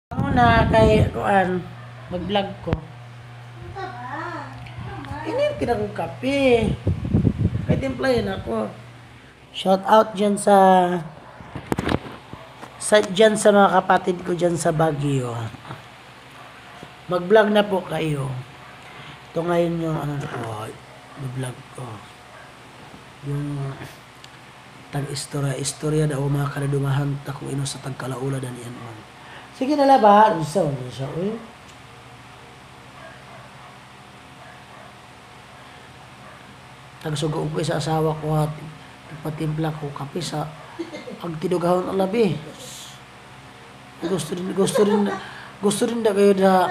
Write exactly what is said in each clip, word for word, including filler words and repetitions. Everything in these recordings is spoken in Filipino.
Ako na kay kuan mag-vlog ko. Ini tidak ko kape. Kay timplahin ako. Shout out dyan sa sa dyan sa mga kapatid ko dyan sa Baguio. Mag-vlog na po kayo. Ito ngayon yung ano ko, vlog ko. Yung tag-istorya, istorya daw mga kanadumahan ta kung ino sa tagkalaula dan yan man. Sige na ba? Isa mo siya, uy. Tagsugo ko sa asawa ko at patimpla ko kape sa ang tinugahon ang labi. Gusto rin, gusto rin, gusto rin na kayo na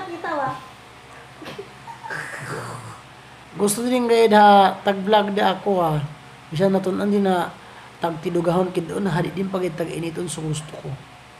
gusto rin kayo na tag-vlog na ako ah. Bisa natunan din na tag-tinugahon kid doon, hari din pag tag-initon sa gusto ko.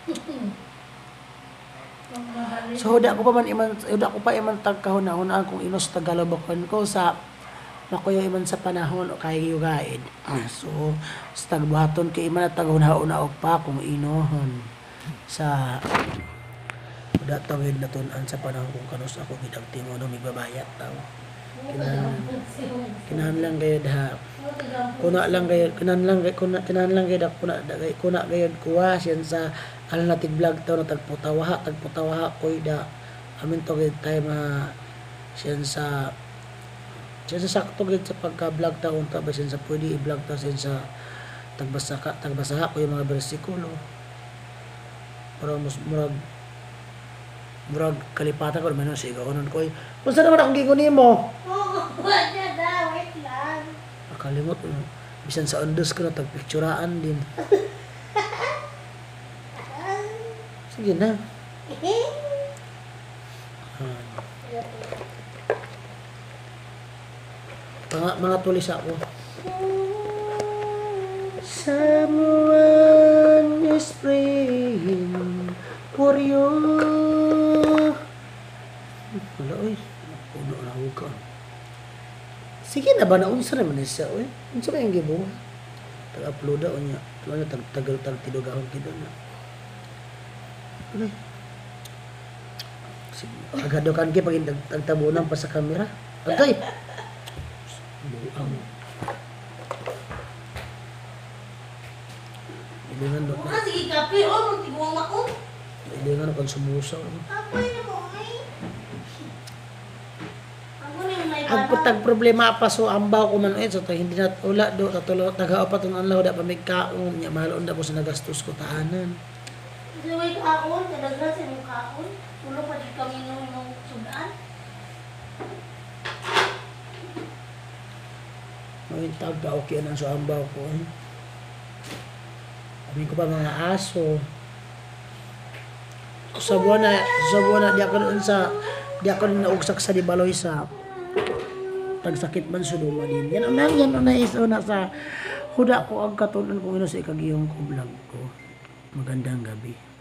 So huda ko pa man iman, huda ko pa iman tagkahon-hunaan kung inos tagalabakan ko sa makuyo iman sa panahon o kay yugaid. So sa tagbuhaton kay iman at taghunahon na pa kung inohon sa huda tawid na tunan sa panahon kung kanus ako gidagtimo no migbabayat taw. Kinan kinan lang gayud ha. Kuna lang gayud kinan lang kuna kinan lang gayud kuna kuna gayud kuha siyan sa alternative vlog taw na tagputawaha tagputawaha koy da amin to gayud tay ma siyan sa siyan sa sakto gayud sa pagka-vlog taw unta ba siyan sa pwede i-vlog taw siyan sa tagbasa ka tagbasaha ko yung mga bersikulo para mas murag murag kalipatan ko naman sa ikaw kanon ko kung saan naman akong gingon nimo wait lang nakalimot uh, bisan sa undos ko na tagpicturaan din sige na mga, mga tulis ako someone is praying for you. Wala, oy. Puno na ako ka. Sige na ba? Naunsa naman siya, oy. Unsa ba yung gibong? Tag-upload o niya. Ano, tag-tagal-tag-tidugahon kita na. Ano? Sige. Agadokan kayo pag tagtabunan pa sa kamera. Agay! Buang. Ilingan doon. Mga sige kape, o. Magtiguang ako. Ilingan ako sumusaw. Apoy na mo, ay. Ako na yung may Ang putag problema pa so ambaw ko man so ta hindi na ula do tatulo taga pa tong anlaw da pa may kaon nya malon da po sa nagastos ko taanan. Kasi may kaon, kadaghan sa yung kaon. Ulo pa di kami nung nung sudan. May tag ka okay nang so ambaw ko. Eh. Abi ko pa mga aso. Sa buwan na sa buwan na di ako doon sa di ako naugsak sa dibaloy sa tagsakit man sa luma din. Yan ang yan ang nais una sa huda ko ang katunan kung ino sa ikagiyong ko vlog ko. Magandang gabi.